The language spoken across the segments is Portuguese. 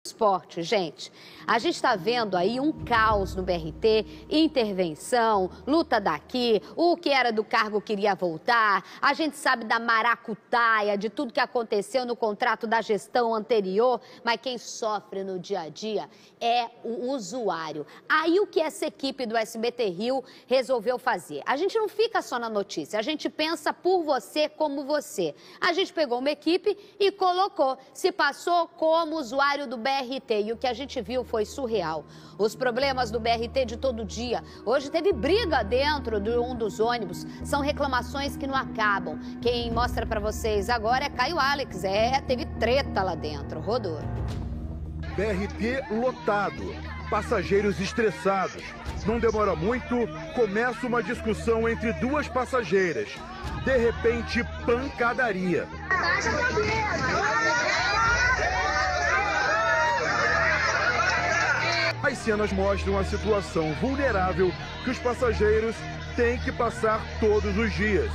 Esporte, gente. A gente está vendo aí um caos no BRT, intervenção, luta daqui, o que era do cargo queria voltar, a gente sabe da maracutaia, de tudo que aconteceu no contrato da gestão anterior, mas quem sofre no dia a dia é o usuário. Aí o que essa equipe do SBT Rio resolveu fazer? A gente não fica só na notícia, a gente pensa por você como você. A gente pegou uma equipe e colocou, se passou como usuário do BRT. E o que a gente viu foi surreal. Os problemas do BRT de todo dia. Hoje teve briga dentro de um dos ônibus. São reclamações que não acabam. Quem mostra pra vocês agora é Caio Alex. Teve treta lá dentro. Rodou. BRT lotado. Passageiros estressados. Não demora muito, começa uma discussão entre duas passageiras. De repente, pancadaria. As cenas mostram a situação vulnerável que os passageiros têm que passar todos os dias.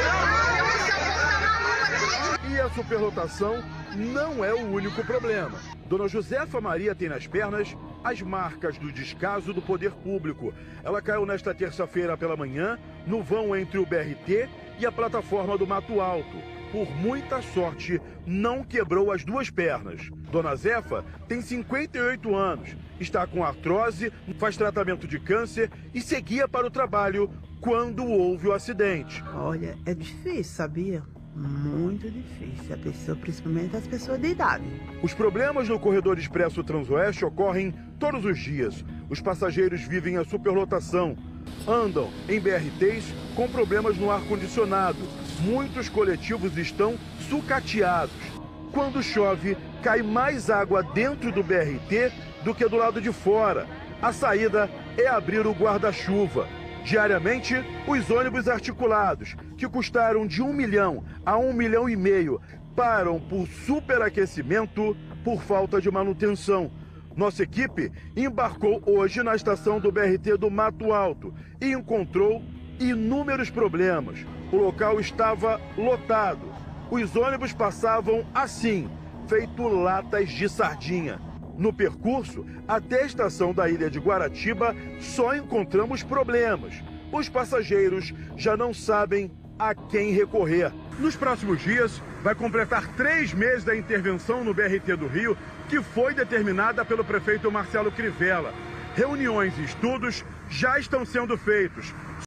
E a superlotação não é o único problema. Dona Josefa Maria tem nas pernas as marcas do descaso do poder público. Ela caiu nesta terça-feira pela manhã no vão entre o BRT e a plataforma do Mato Alto. Por muita sorte, não quebrou as duas pernas. Dona Zefa tem 58 anos, está com artrose, faz tratamento de câncer e seguia para o trabalho quando houve o acidente. Olha, é difícil, sabia? Muito difícil, principalmente as pessoas de idade. Os problemas no corredor expresso Transoeste ocorrem todos os dias. Os passageiros vivem a superlotação, andam em BRTs com problemas no ar-condicionado. Muitos coletivos estão sucateados. Quando chove, cai mais água dentro do BRT do que do lado de fora. A saída é abrir o guarda-chuva. Diariamente, os ônibus articulados, que custaram de 1 milhão a 1,5 milhão, param por superaquecimento por falta de manutenção. Nossa equipe embarcou hoje na estação do BRT do Mato Alto e encontrou inúmeros problemas. O local estava lotado. Os ônibus passavam assim, feito latas de sardinha. No percurso, até a estação da ilha de Guaratiba, só encontramos problemas. Os passageiros já não sabem a quem recorrer. Nos próximos dias, vai completar 3 meses da intervenção no BRT do Rio, que foi determinada pelo prefeito Marcelo Crivella. Reuniões e estudos já estão sendo feitos.